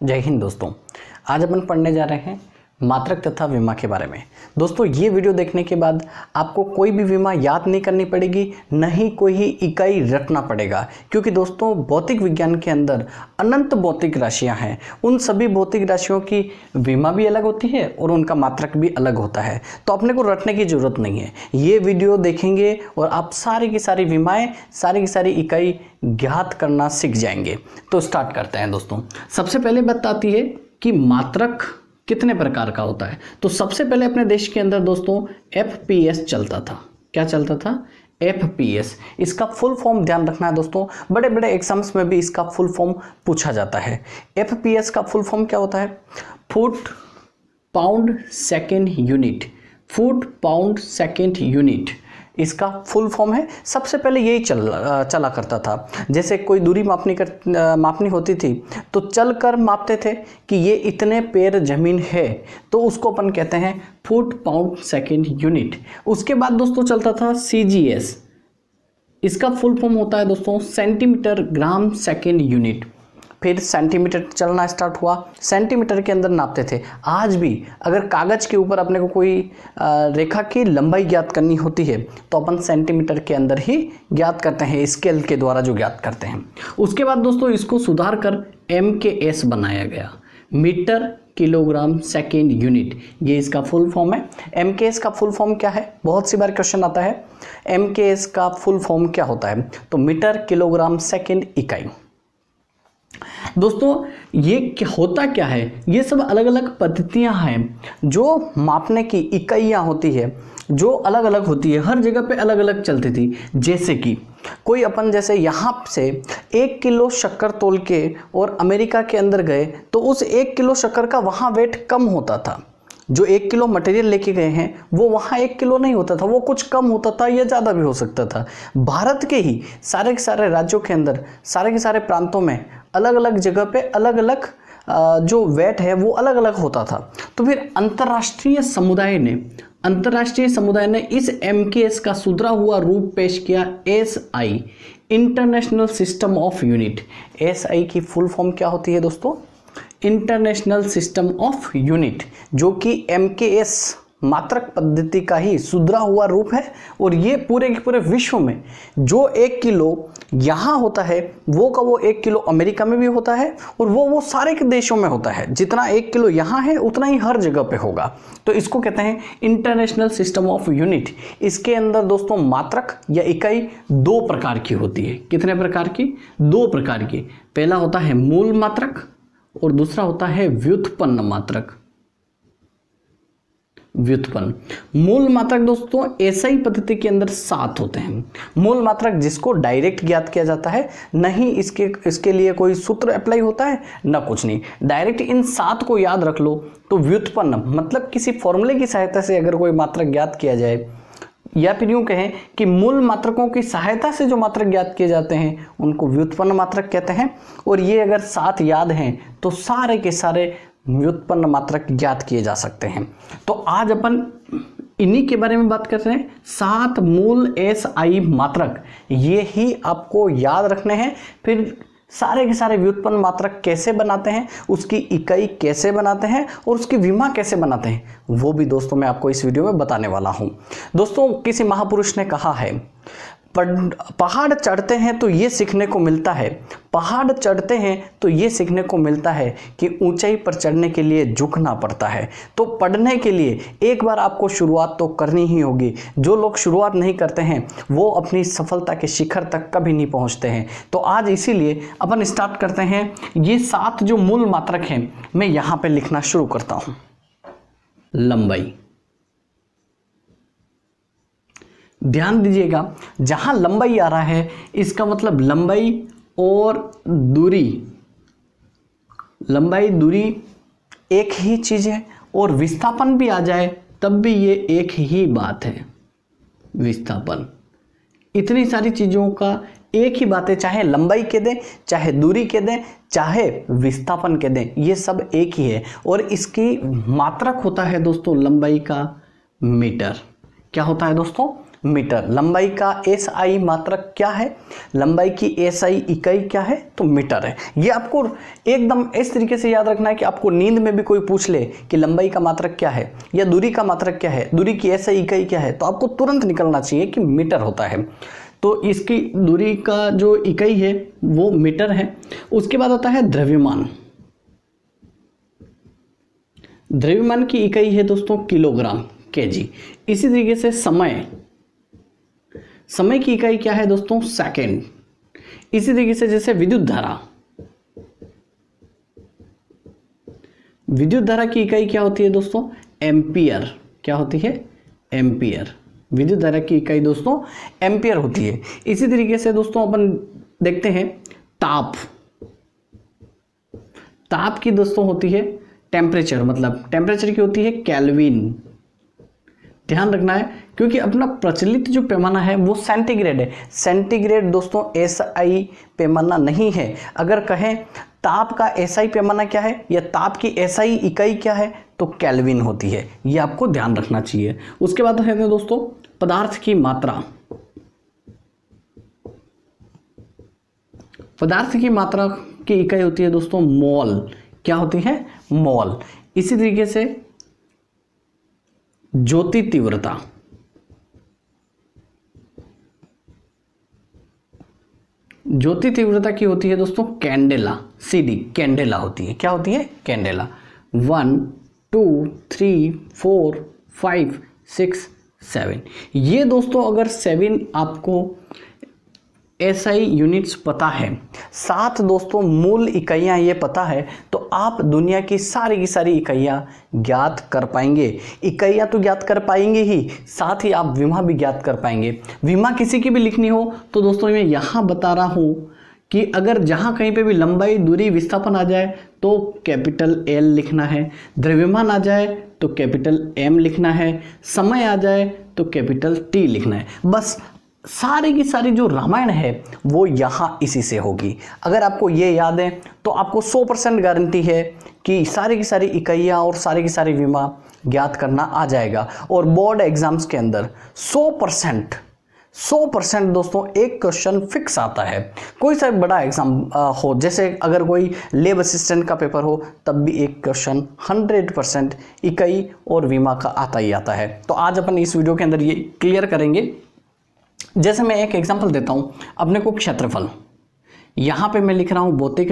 जय हिंद दोस्तों। आज अपन पढ़ने जा रहे हैं मात्रक तथा विमा के बारे में। दोस्तों ये वीडियो देखने के बाद आपको कोई भी विमा याद नहीं करनी पड़ेगी, न ही कोई इकाई रटना पड़ेगा, क्योंकि दोस्तों भौतिक विज्ञान के अंदर अनंत भौतिक राशियां हैं। उन सभी भौतिक राशियों की विमा भी अलग होती है और उनका मात्रक भी अलग होता है, तो अपने को रटने की जरूरत नहीं है। ये वीडियो देखेंगे और आप सारी की सारी विमाएं, सारी की सारी इकाई ज्ञात करना सीख जाएंगे। तो स्टार्ट करते हैं दोस्तों। सबसे पहले बात आती है कि मात्रक कितने प्रकार का होता है। तो सबसे पहले अपने देश के अंदर दोस्तों FPS चलता था। क्या चलता था? FPS। इसका फुल फॉर्म ध्यान रखना है दोस्तों, बड़े बड़े एग्जाम्स में भी इसका फुल फॉर्म पूछा जाता है। FPS का फुल फॉर्म क्या होता है? Foot pound second unit. Foot pound second unit इसका फुल फॉर्म है। सबसे पहले यही चला करता था। जैसे कोई दूरी मापनी होती थी तो चल कर मापते थे कि ये इतने पैर जमीन है, तो उसको अपन कहते हैं फुट पाउंड सेकेंड यूनिट। उसके बाद दोस्तों चलता था CGS। इसका फुल फॉर्म होता है दोस्तों सेंटीमीटर ग्राम सेकेंड यूनिट। फिर सेंटीमीटर चलना स्टार्ट हुआ, सेंटीमीटर के अंदर नापते थे। आज भी अगर कागज़ के ऊपर अपने को कोई रेखा की लंबाई ज्ञात करनी होती है तो अपन सेंटीमीटर के अंदर ही ज्ञात करते हैं, स्केल के द्वारा जो ज्ञात करते हैं। उसके बाद दोस्तों इसको सुधार कर MKS बनाया गया, मीटर किलोग्राम सेकेंड यूनिट। ये इसका फुल फॉर्म है। MKS का फुल फॉर्म क्या है? बहुत सी बार क्वेश्चन आता है MKS का फुल फॉर्म क्या होता है, तो मीटर किलोग्राम सेकेंड इकाई। दोस्तों ये होता क्या है, ये सब अलग अलग पद्धतियां हैं जो मापने की इकाइयां होती है, जो अलग अलग होती है, हर जगह पे अलग अलग चलती थी। जैसे कि कोई अपन जैसे यहाँ से 1 किलो शक्कर तोल के और अमेरिका के अंदर गए तो उस 1 किलो शक्कर का वहाँ वेट कम होता था। जो 1 किलो मटेरियल लेके गए हैं वो वहाँ 1 किलो नहीं होता था, वो कुछ कम होता था या ज़्यादा भी हो सकता था। भारत के ही सारे के सारे राज्यों के अंदर, सारे के सारे प्रांतों में अलग अलग जगह पे अलग अलग जो वेट है वो अलग अलग होता था। तो फिर अंतर्राष्ट्रीय समुदाय ने इस MKS का सुधरा हुआ रूप पेश किया SI, international system of unit. SI की फुल फॉर्म क्या होती है दोस्तों? इंटरनेशनल सिस्टम ऑफ यूनिट, जो कि MKS मात्रक पद्धति का ही सुधरा हुआ रूप है। और ये पूरे के पूरे विश्व में जो 1 किलो यहाँ होता है वो का वो 1 किलो अमेरिका में भी होता है और वो सारे के देशों में होता है। जितना 1 किलो यहाँ है उतना ही हर जगह पे होगा, तो इसको कहते हैं इंटरनेशनल सिस्टम ऑफ यूनिट। इसके अंदर दोस्तों मात्रक या इकाई 2 प्रकार की होती है। कितने प्रकार की? 2 प्रकार की। पहला होता है मूल मात्रक और दूसरा होता है व्युत्पन्न मात्रक। व्युत्पन्न मूल मात्रक दोस्तों SI पद्धति के अंदर 7 होते हैं। मूल मात्रक जिसको डायरेक्ट ज्ञात किया जाता है, नहीं इसके लिए कोई सूत्र अप्लाई होता है ना कुछ नहीं, डायरेक्ट इन 7 को याद रख लो। तो व्युत्पन्न मतलब किसी फॉर्मूले की सहायता से अगर कोई मात्रक ज्ञात किया जाए, या फिर यूं कहें कि मूल मात्रकों की सहायता से जो मात्रक ज्ञात किए जाते हैं उनको व्युत्पन्न मात्रक कहते हैं। और ये अगर 7 याद हैं तो सारे के सारे व्युत्पन्न मात्रक ज्ञात किए जा सकते हैं। तो आज अपन इन्हीं के बारे में बात कर रहे हैं। 7 मूल SI मात्रक, ये ही आपको याद रखने हैं। फिर सारे के सारे व्युत्पन्न मात्रक कैसे बनाते हैं, उसकी इकाई कैसे बनाते हैं और उसकी विमा कैसे बनाते हैं, वो भी दोस्तों मैं आपको इस वीडियो में बताने वाला हूं। दोस्तों किसी महापुरुष ने कहा है, पहाड़ चढ़ते हैं तो ये सीखने को मिलता है, पहाड़ चढ़ते हैं तो ये सीखने को मिलता है कि ऊंचाई पर चढ़ने के लिए झुकना पड़ता है। तो पढ़ने के लिए एक बार आपको शुरुआत तो करनी ही होगी। जो लोग शुरुआत नहीं करते हैं वो अपनी सफलता के शिखर तक कभी नहीं पहुंचते हैं। तो आज इसीलिए अपन स्टार्ट करते हैं। ये 7 जो मूल मात्रक हैं मैं यहाँ पे लिखना शुरू करता हूँ। लंबाई, ध्यान दीजिएगा, जहां लंबाई आ रहा है इसका मतलब लंबाई और दूरी, लंबाई दूरी एक ही चीज है। और विस्थापन भी आ जाए तब भी ये एक ही बात है, विस्थापन। इतनी सारी चीजों का एक ही बात है, चाहे लंबाई के दें, चाहे दूरी के दें, चाहे विस्थापन के दें, ये सब एक ही है। और इसकी मात्रक होता है दोस्तों लंबाई का मीटर। क्या होता है दोस्तों? मीटर। लंबाई का एसआई मात्रक क्या है, लंबाई की एसआई इकाई क्या है, तो मीटर है। ये आपको एकदम इस तरीके से याद रखना है कि आपको नींद में भी कोई पूछ ले कि लंबाई का मात्रक क्या है या दूरी का मात्रक क्या है, दूरी की एसआई इकाई क्या है, तो आपको तुरंत निकलना चाहिए कि मीटर होता है। तो इसकी दूरी का जो इकाई है वो मीटर है। उसके बाद आता है द्रव्यमान। द्रव्यमान की इकाई है दोस्तों किलोग्राम, केजी। इसी तरीके से समय की इकाई क्या है दोस्तों, सेकंड। इसी तरीके से जैसे विद्युत धारा की इकाई क्या होती है दोस्तों, एम्पियर। क्या होती है, एम्पियर। विद्युत धारा की इकाई दोस्तों एम्पियर होती है। इसी तरीके से दोस्तों अपन देखते हैं ताप की दोस्तों होती है टेम्परेचर, मतलब टेम्परेचर की होती है केल्विन। ध्यान रखना है क्योंकि अपना प्रचलित जो पैमाना है वो सेंटीग्रेड है। सेंटीग्रेड दोस्तों एसआई पैमाना नहीं है। अगर कहें ताप का एसआई पैमाना क्या है या ताप की एसआई इकाई क्या है, तो केल्विन होती है। ये आपको ध्यान रखना चाहिए। उसके बाद है दोस्तों पदार्थ की मात्रा। पदार्थ की मात्रा की इकाई होती है दोस्तों मोल। क्या होती है, मोल। इसी तरीके से ज्योति तीव्रता। ज्योति तीव्रता की होती है दोस्तों कैंडेला, सीडी कैंडेला होती है। क्या होती है, कैंडेला। 1 2 3 4 5 6 7। ये दोस्तों अगर 7 आपको एसआई यूनिट्स पता है, 7 दोस्तों मूल इकाइयां ये पता है, तो आप दुनिया की सारी इकाइयां ज्ञात कर पाएंगे। इकाइयां तो ज्ञात कर पाएंगे ही, साथ ही आप विमा भी ज्ञात कर पाएंगे। विमा किसी की भी लिखनी हो तो दोस्तों मैं यहां बता रहा हूं कि अगर जहां कहीं पे भी लंबाई, दूरी, विस्थापन आ जाए तो कैपिटल एल लिखना है, द्रव्यमान आ जाए तो कैपिटल एम लिखना है, समय आ जाए तो कैपिटल टी लिखना है। बस सारी की सारी जो रामायण है वो यहाँ इसी से होगी। अगर आपको ये याद है तो आपको 100% गारंटी है कि सारी की सारी इकाइयाँ और सारी की सारी विमा ज्ञात करना आ जाएगा। और बोर्ड एग्जाम्स के अंदर 100% दोस्तों एक क्वेश्चन फिक्स आता है। कोई सा बड़ा एग्जाम हो, जैसे अगर कोई लैब असिस्टेंट का पेपर हो, तब भी एक क्वेश्चन 100% इकाई और विमा का आता ही आता है। तो आज अपन इस वीडियो के अंदर ये क्लियर करेंगे। जैसे मैं एक एग्जांपल देता हूं, अपने को क्षेत्रफल, यहां पे मैं लिख रहा हूं भौतिक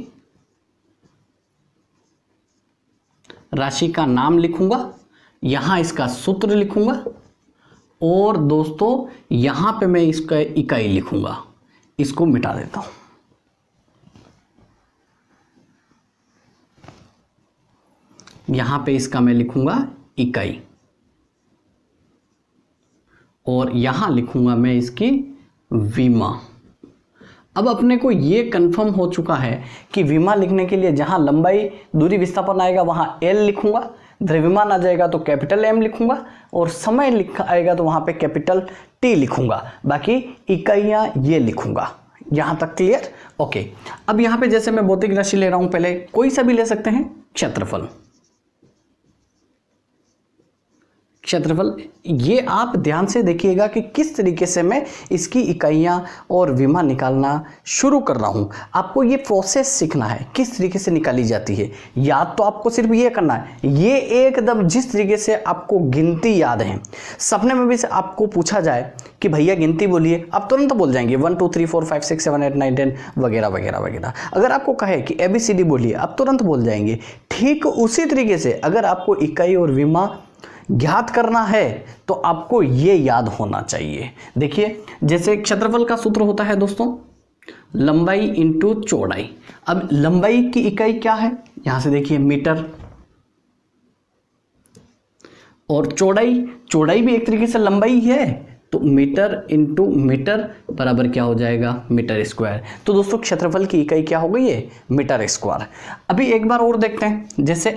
राशि का नाम लिखूंगा, यहां इसका सूत्र लिखूंगा और दोस्तों यहां पे मैं इसका इकाई लिखूंगा। इसको मिटा देता हूं। यहां पे इसका मैं लिखूंगा इकाई और यहां लिखूंगा मैं इसकी विमा। अब अपने को ये कंफर्म हो चुका है कि विमा लिखने के लिए जहां लंबाई, दूरी, विस्थापन आएगा वहां एल लिखूंगा, द्रव्यमान आ जाएगा तो कैपिटल एम लिखूंगा और समय लिखा आएगा तो वहां पे कैपिटल टी लिखूंगा। बाकी इकाइयां ये लिखूंगा। यहां तक क्लियर? ओके। अब यहां पे जैसे मैं भौतिक राशि ले रहा हूं, पहले कोई सा भी ले सकते हैं, क्षेत्रफल। ये आप ध्यान से देखिएगा कि किस तरीके से मैं इसकी इकाइयां और विमा निकालना शुरू कर रहा हूं। आपको ये प्रोसेस सीखना है, किस तरीके से निकाली जाती है। याद तो आपको सिर्फ ये करना है, ये एकदम जिस तरीके से आपको गिनती याद है। सपने में भी से आपको पूछा जाए कि भैया गिनती बोलिए, आप तुरंत बोल जाएंगे 1 2 3 4 5 6 7 8 9 10 वगैरह वगैरह वगैरह। अगर आपको कहे कि ABCD बोलिए, आप तुरंत बोल जाएंगे। ठीक उसी तरीके से अगर आपको इकाई और विमा ज्ञात करना है तो आपको ये याद होना चाहिए। देखिए जैसे क्षेत्रफल का सूत्र होता है दोस्तों लंबाई इंटू चौड़ाई। अब लंबाई की इकाई क्या है, यहां से देखिए मीटर, और चौड़ाई भी एक तरीके से लंबाई है, तो मीटर इंटू मीटर बराबर क्या हो जाएगा, मीटर स्क्वायर। तो दोस्तों क्षेत्रफल की इकाई क्या हो गई है, मीटर स्क्वायर। अभी एक बार और देखते हैं, जैसे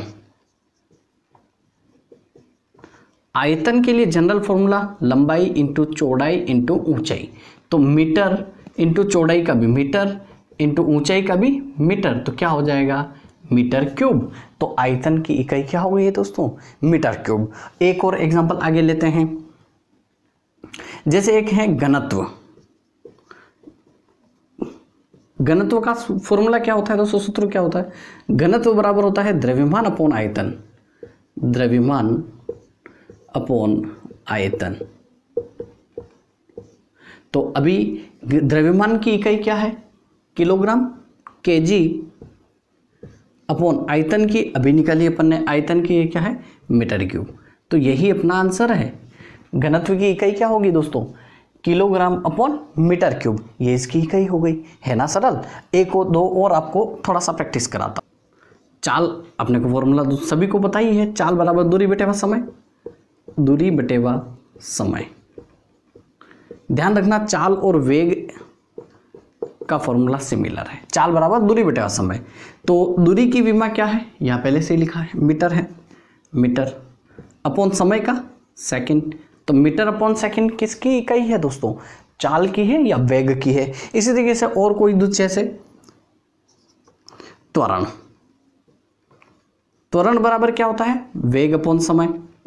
आयतन के लिए जनरल फॉर्मूला लंबाई इंटू चौड़ाई इंटू ऊंचाई। तो मीटर इंटू चौड़ाई का भी मीटर इंटू ऊंचाई का भी मीटर, तो क्या हो जाएगा, मीटर क्यूब। तो आयतन की इकाई क्या हो गई है दोस्तों, मीटर क्यूब। एक और एग्जांपल आगे लेते हैं। जैसे एक है घनत्व। घनत्व का फॉर्मूला क्या होता है दोस्तों, सूत्र क्या होता है? घनत्व बराबर होता है द्रव्यमान अपॉन आयतन, द्रव्यमान अपॉन आयतन। तो अभी द्रव्यमान की इकाई क्या है? किलोग्राम, केजी अपॉन आयतन की अभी निकाली अपन ने, आयतन की क्या है? Metre cube. तो यही अपना आंसर है। घनत्व की इकाई क्या होगी दोस्तों? किलोग्राम अपॉन मीटर क्यूब, ये इसकी इकाई हो गई, है ना सरल। एक और दो और आपको थोड़ा सा प्रैक्टिस कराता। चाल अपने को फॉर्मूला सभी को पता ही है, चाल बराबर दूरी बटेवा समय, दूरी बटेवा समय। ध्यान रखना चाल और वेग का फॉर्मूला सिमिलर है, चाल बराबर दूरी बटेवा समय। तो दूरी की विमा क्या है? यहाँ पहले से ही लिखा है, मीटर है, मीटर अपॉन समय का सेकंड। तो मीटर अपॉन सेकंड किसकी इकाई है दोस्तों? चाल की है या वेग की है? इसी तरीके से और कोई जैसे त्वरण, त्वरण बराबर क्या होता है? वेग अपॉन समय।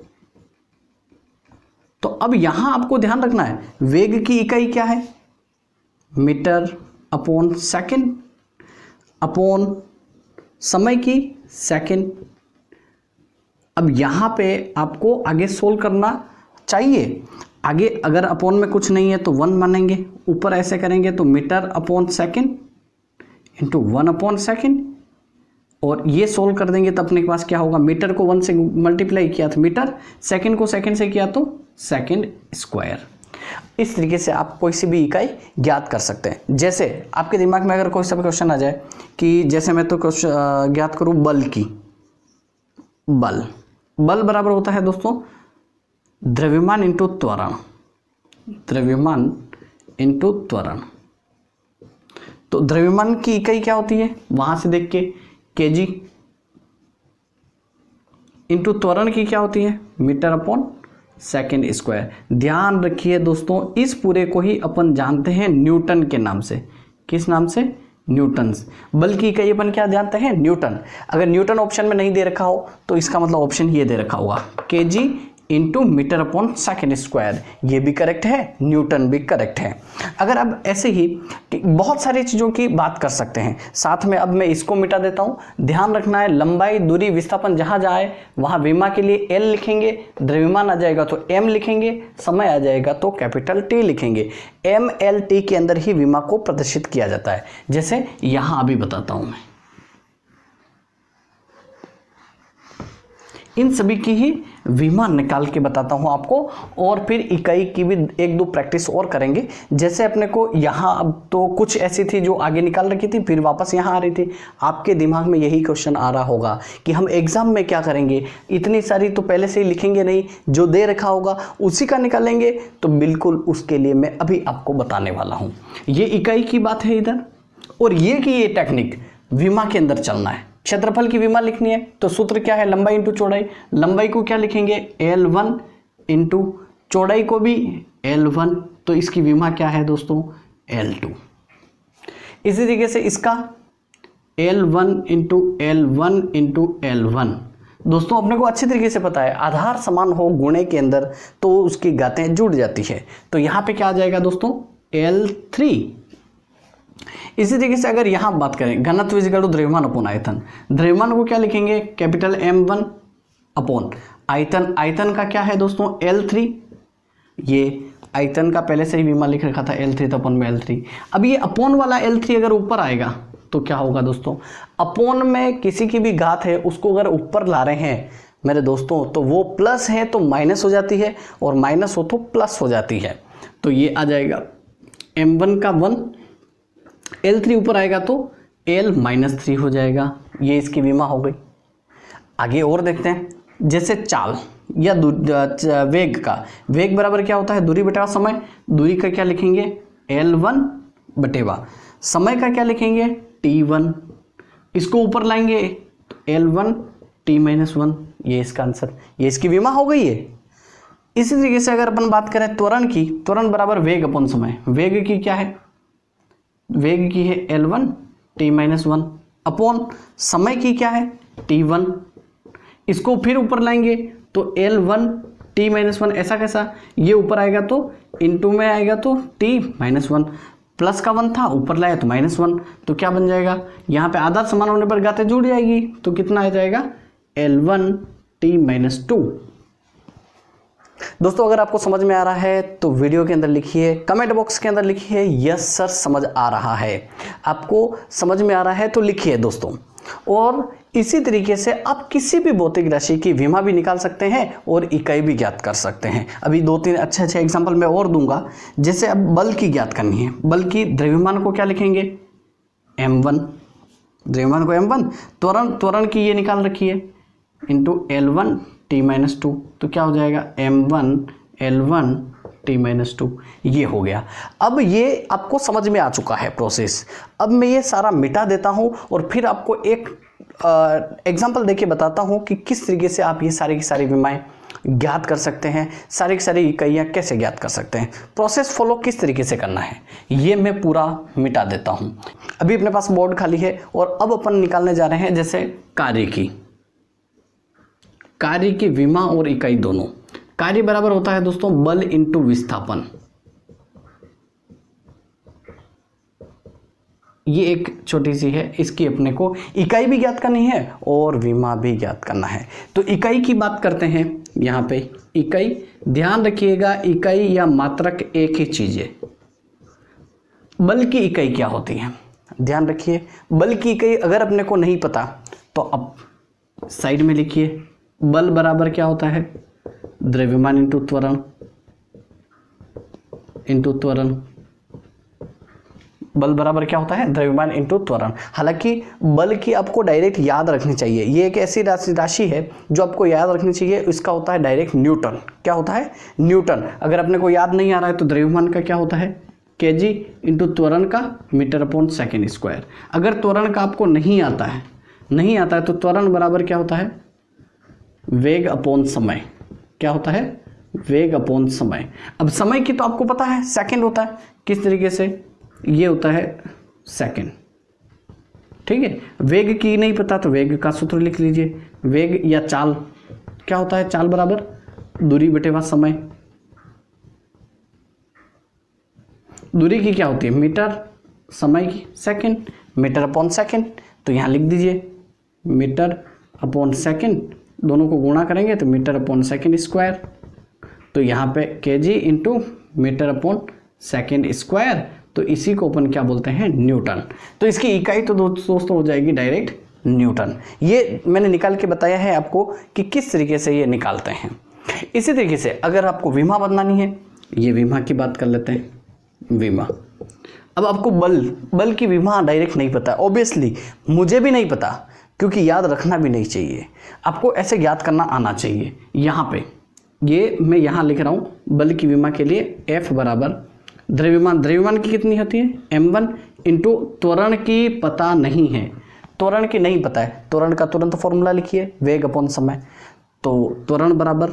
तो अब यहां आपको ध्यान रखना है, वेग की इकाई क्या है? मीटर अपॉन सेकंड अपॉन समय की सेकंड। अब यहां पे आपको आगे सोल्व करना चाहिए। आगे अगर अपॉन में कुछ नहीं है तो 1 मानेंगे, ऊपर ऐसे करेंगे तो metre upon second into 1 upon second, और ये सोल्व कर देंगे तो अपने पास क्या होगा? मीटर को 1 से मल्टीप्लाई किया तो मीटर, सेकंड को सेकंड से किया तो सेकंड स्क्वायर। इस तरीके से आप कोई सी भी इकाई ज्ञात कर सकते हैं। जैसे आपके दिमाग में अगर कोई सा भी क्वेश्चन आ जाए कि जैसे मैं तो क्वेश्चन ज्ञात करूं बल की, बल, बल बराबर होता है दोस्तों द्रव्यमान इंटू त्वरण, द्रव्यमान इंटू त्वरण। तो द्रव्यमान की इकाई क्या होती है? वहां से देख के केजी, इंटू त्वरण की क्या होती है? Metre upon second square. ध्यान रखिए दोस्तों, इस पूरे को ही अपन जानते हैं न्यूटन के नाम से। किस नाम से? न्यूटन। बल की इकाई अपन क्या जानते हैं? न्यूटन। अगर न्यूटन ऑप्शन में नहीं दे रखा हो तो इसका मतलब ऑप्शन ये दे रखा होगा KG into metre upon second square. ये भी करेक्ट है, न्यूटन भी करेक्ट है। अगर अब ऐसे ही बहुत सारी चीज़ों की बात कर सकते हैं साथ में, अब मैं इसको मिटा देता हूं। ध्यान रखना है लंबाई, दूरी, विस्थापन जहां जाए वहां विमा के लिए एल लिखेंगे, द्रव्यमान आ जाएगा तो एम लिखेंगे, समय आ जाएगा तो कैपिटल टी लिखेंगे। एम एल टी के अंदर ही विमा को प्रदर्शित किया जाता है। जैसे यहां अभी बताता हूं मैं, इन सभी की ही विमा निकाल के बताता हूं आपको, और फिर इकाई की भी एक दो प्रैक्टिस और करेंगे। जैसे अपने को यहाँ अब तो कुछ ऐसी थी जो आगे निकाल रखी थी फिर वापस यहाँ आ रही थी। आपके दिमाग में यही क्वेश्चन आ रहा होगा कि हम एग्जाम में क्या करेंगे, इतनी सारी तो पहले से ही लिखेंगे नहीं, जो दे रखा होगा उसी का निकालेंगे। तो बिल्कुल उसके लिए मैं अभी आपको बताने वाला हूँ। ये इकाई की बात है इधर, और ये की ये टेक्निक विमा के अंदर चलना है। क्षेत्रफल की विमा लिखनी है तो सूत्र क्या है? लंबाई इंटू चौड़ाई। लंबाई को क्या लिखेंगे? L1 इंटू चौड़ाई को भी L1, तो इसकी विमा क्या है दोस्तों? L2। इसी तरीके से इसका L1 into L1 into L1। दोस्तों अपने को अच्छी तरीके से पता है आधार समान हो गुणे के अंदर तो उसकी घातें जुड़ जाती है। तो यहाँ पे क्या आ जाएगा दोस्तों? L3। इसी तरीके से अगर यहां बात करें घनत्व इक्वल टू द्रव्यमान अपॉन आयतन, द्रव्यमान को क्या लिखेंगे? कैपिटल M1 अपॉन आयतन। आयतन का क्या है दोस्तों? L3। ये आयतन का पहले से ही विमा लिख रखा था L3, तो अपॉन में L3। अब ये अपॉन वाला L3 अगर ऊपर आएगा तो क्या होगा दोस्तों? अपॉन में किसी की भी घात है उसको अगर ऊपर ला रहे हैं मेरे दोस्तों तो वो प्लस है तो माइनस हो जाती है, और माइनस हो तो प्लस हो जाती है। तो ये आ जाएगा M1 का 1, L3 ऊपर आएगा तो L-3 हो जाएगा। ये इसकी विमा हो गई। आगे और देखते हैं, जैसे चाल या वेग का, वेग बराबर क्या होता है? दूरी बटेवा समय। दूरी का क्या लिखेंगे? L1 बटेवा समय का क्या लिखेंगे? T1। इसको ऊपर लाएंगे L1 T-1। ये इसका आंसर, ये इसकी विमा हो गई है। इसी तरीके से अगर अपन बात करें त्वरण की, त्वरण बराबर वेग अपॉन समय। वेग की क्या है? वेग की है L1 T-1 अपॉन समय की क्या है? T1। इसको फिर ऊपर लाएंगे तो L1 t-1 ऐसा कैसा, ये ऊपर आएगा तो इनटू में आएगा तो t-1, प्लस का 1 था ऊपर लाया तो -1, तो क्या बन जाएगा, यहाँ पे आधार समान होने पर घातें जुड़ जाएगी, तो कितना आ जाएगा L1 t-2। दोस्तों अगर आपको समझ में आ रहा है तो वीडियो के अंदर लिखिए, कमेंट बॉक्स के अंदर लिखिए यस सर समझ आ रहा है। आपको समझ में आ रहा है तो लिखिए दोस्तों। और इसी तरीके से आप किसी भी भौतिक राशि की विमा भी निकाल सकते हैं और इकाई भी ज्ञात कर सकते हैं। अभी 2-3 अच्छे एग्जांपल मैं और दूंगा। जैसे अब बल की ज्ञात करनी है, बल की द्रव्यमान को क्या लिखेंगे, m1, द्रव्यमान को m1, त्वरण की ये निकाल रखी है इंटू L1 t-2, तो क्या हो जाएगा m1 L1 t-2, ये हो गया। अब ये आपको समझ में आ चुका है प्रोसेस। अब मैं ये सारा मिटा देता हूं और फिर आपको एक एग्जांपल देके बताता हूं कि किस तरीके से आप ये सारी की सारी विमाएं ज्ञात कर सकते हैं, सारी की सारी इकाइयाँ कैसे ज्ञात कर सकते हैं, प्रोसेस फॉलो किस तरीके से करना है, ये मैं पूरा मिटा देता हूं। अभी अपने पास बोर्ड खाली है और अब अपन निकालने जा रहे हैं जैसे कार्य की विमा और इकाई दोनों। कार्य बराबर होता है दोस्तों बल इंटू विस्थापन। ये एक छोटी सी है, इसकी अपने को इकाई भी ज्ञात करनी है और विमा भी ज्ञात करना है। तो इकाई की बात करते हैं। यहाँ पे इकाई, ध्यान रखिएगा इकाई या मात्रक एक ही चीज है। बल की इकाई क्या होती है, ध्यान रखिए। बल की इकाई अगर अपने को नहीं पता तो अब साइड में लिखिए, बल बराबर क्या होता है, द्रव्यमान इंटू त्वरण बल बराबर क्या होता है, द्रव्यमान इंटू त्वरण। हालांकि बल की आपको डायरेक्ट याद रखनी चाहिए, ये एक ऐसी राशि है जो आपको याद रखनी चाहिए। इसका होता है डायरेक्ट न्यूटन। क्या होता है, न्यूटन। अगर अपने को याद नहीं आ रहा है तो द्रव्यमान का क्या होता है, केजी इंटू त्वरण का मीटर/सेकंड²। अगर त्वरण का आपको नहीं आता है तो त्वरण बराबर क्या होता है, वेग अपॉन समय। क्या होता है, वेग अपॉन समय। अब समय की तो आपको पता है सेकंड होता है, किस तरीके से, ये होता है सेकंड, ठीक है। वेग की नहीं पता तो वेग का सूत्र लिख लीजिए, वेग या चाल क्या होता है, चाल बराबर दूरी बटेवा समय। दूरी की क्या होती है मीटर, समय की सेकंड, मीटर/सेकंड। तो यहां लिख दीजिए मीटर/सेकंड, दोनों को गुणा करेंगे तो मीटर/सेकंड²। तो यहाँ पे केजी इंटू मीटर/सेकंड²। तो इसी को अपन क्या बोलते हैं, न्यूटन। तो इसकी इकाई तो दोस्तों हो जाएगी डायरेक्ट न्यूटन। ये मैंने निकाल के बताया है आपको कि किस तरीके से ये निकालते हैं। इसी तरीके से अगर आपको विमा बनानी है, ये विमा की बात कर लेते हैं, विमा। अब आपको बल की विमा डायरेक्ट नहीं पता, ऑब्वियसली मुझे भी नहीं पता, क्योंकि याद रखना भी नहीं चाहिए। आपको ऐसे याद करना आना चाहिए। यहाँ पे ये मैं यहाँ लिख रहा हूँ, बल की विमा के लिए F बराबर द्रव्यमान की कितनी होती है, m1 इंटू त्वरण की पता नहीं है, त्वरण की नहीं पता है, त्वरण का तुरंत फॉर्मूला लिखिए, वेग अपॉन समय। तो त्वरण बराबर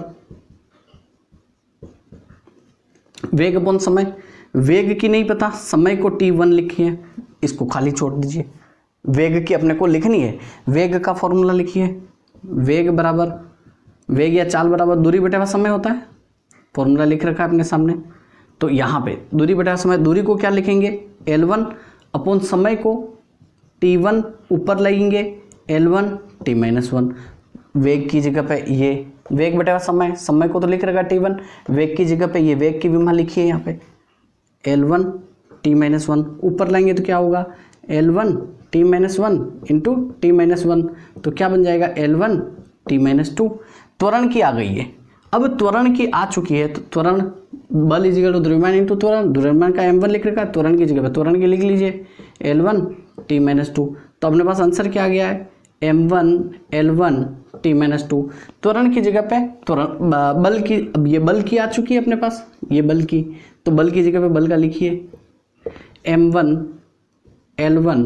वेग अपॉन समय। वेग की नहीं पता, समय को t1 लिखिए, इसको खाली छोड़ दीजिए। वेग की अपने को लिखनी है, वेग का फॉर्मूला लिखिए, वेग बराबर, वेग या चाल बराबर दूरी बटेवा समय होता है, फॉर्मूला लिख रखा है अपने सामने। तो यहाँ पे दूरी बटेवा समय, दूरी को क्या लिखेंगे, L1 अपॉन समय को t1 ऊपर लगेंगे, L1 t-1। वेग की जगह पे ये वेग बटेवा समय, समय को तो लिख रखा t1, वेग की जगह पे ये वेग की विमा लिखिए, यहाँ पे L1 t-1 ऊपर लाएंगे तो क्या होगा, L1 t-1 इंटू t-1। तो क्या बन जाएगा, L1 t-2। त्वरण की आ गई है। अब त्वरण की आ चुकी है तो त्वरण बल इजिकल टू द्रव्यमान इंटू त्वरण, द्रव्यमान का m1 लिख रखा है, त्वरण की जगह पे त्वरण की लिख लीजिए L1 t-2। तो अपने पास आंसर क्या आ गया है, m1 L1 t-2। त्वरण की जगह पे त्वरण, बल की, अब ये बल की आ चुकी है अपने पास, ये बल की, तो बल की जगह पे बल का लिखिए m1 L1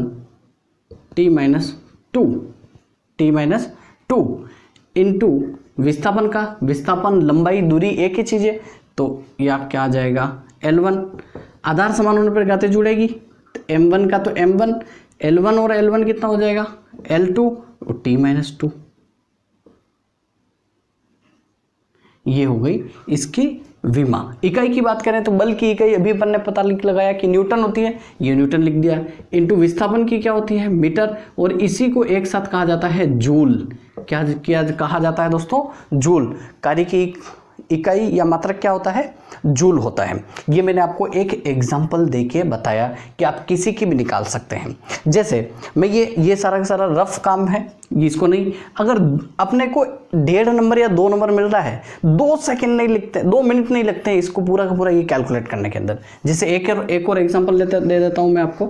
t-2 इंटू विस्थापन का, विस्थापन लंबाई दूरी एक ही चीज है, तो यह क्या आ जाएगा, L1। आधार समान होने पर गाते जुड़ेगी, तो m1 का तो m1, L1 और L1 कितना हो जाएगा, L2 और t-2। ये हो गई इसकी विमा। इकाई की बात करें तो बल की इकाई अभी अपन ने पता लगाया कि न्यूटन होती है, ये न्यूटन लिख दिया। इनटू विस्थापन की क्या होती है, मीटर, और इसी को एक साथ कहा जाता है जूल। क्या कहा जाता है दोस्तों, जूल। कार्य की इकाई या मात्रक क्या होता है, जूल होता है। ये मैंने आपको एक एग्जाम्पल देके बताया कि आप किसी की भी निकाल सकते हैं। जैसे मैं ये सारा का सारा रफ काम है, इसको नहीं, अगर अपने को 1.5 नंबर या 2 नंबर मिल रहा है, 2 सेकंड नहीं लिखते, 2 मिनट नहीं लगते हैं इसको पूरा का पूरा ये कैलकुलेट करने के अंदर। जैसे एक और एग्जाम्पल दे देता हूं मैं आपको,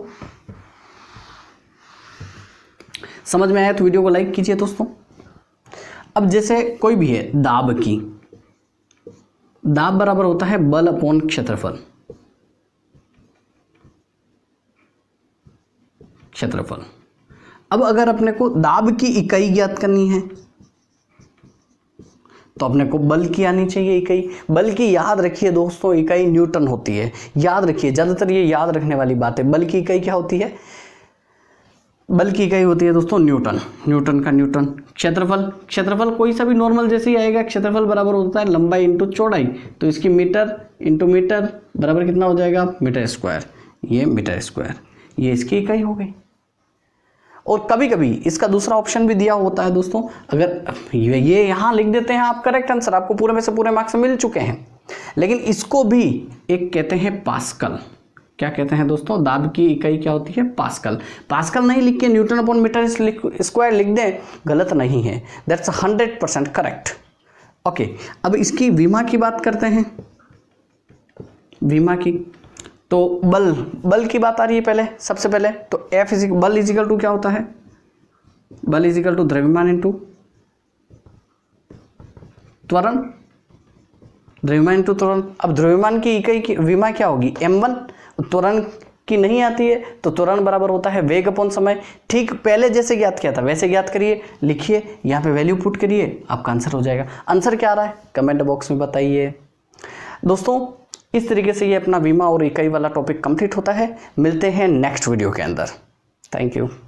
समझ में आया तो वीडियो को लाइक कीजिए दोस्तों। अब जैसे कोई भी है, दाब बराबर होता है बल अपॉन क्षेत्रफल। अब अगर अपने को दाब की इकाई ज्ञात करनी है तो अपने को बल की आनी चाहिए इकाई। बल की याद रखिए दोस्तों, इकाई न्यूटन होती है, याद रखिए, ज्यादातर ये याद रखने वाली बात है। बल की इकाई क्या होती है, बल की इकाई होती है दोस्तों न्यूटन, न्यूटन का न्यूटन। क्षेत्रफल कोई सा भी नॉर्मल जैसे ही आएगा, क्षेत्रफल बराबर होता है लंबाई इंटू चौड़ाई, तो इसकी मीटर इंटू मीटर बराबर कितना हो जाएगा, मीटर स्क्वायर। ये मीटर स्क्वायर, ये इसकी इकाई हो गई। और कभी कभी इसका दूसरा ऑप्शन भी दिया होता है दोस्तों, अगर ये यहाँ लिख देते हैं आप करेक्ट आंसर, आपको पूरे में से पूरे मार्क्स मिल चुके हैं। लेकिन इसको भी एक कहते हैं पास्कल। क्या कहते हैं दोस्तों, दाब की इकाई क्या होती है, पास्कल। पास्कल नहीं लिख के न्यूटन अपॉन मीटर स्क्वायर लिख दें, गलत नहीं है, दैट्स 100% करेक्ट। ओके, अब इसकी विमा की बात करते हैं। विमा की तो बल की बात आ रही है पहले, सबसे पहले तो बल इजिकल टू क्या होता है, बल इजिकल टू द्रव्यमान इंटू त्वरण, द्रव्यमान इंटू त्वरण। अब द्रव्यमान की इकाई की विमा क्या होगी, m1। त्वरण की नहीं आती है तो त्वरण बराबर होता है वेग अपॉन समय। ठीक पहले जैसे ज्ञात किया था वैसे ज्ञात करिए, लिखिए, यहाँ पे वैल्यू पुट करिए, आपका आंसर हो जाएगा। आंसर क्या आ रहा है कमेंट बॉक्स में बताइए दोस्तों। इस तरीके से ये अपना विमा और इकाई वाला टॉपिक कंप्लीट होता है। मिलते हैं नेक्स्ट वीडियो के अंदर। Thank you.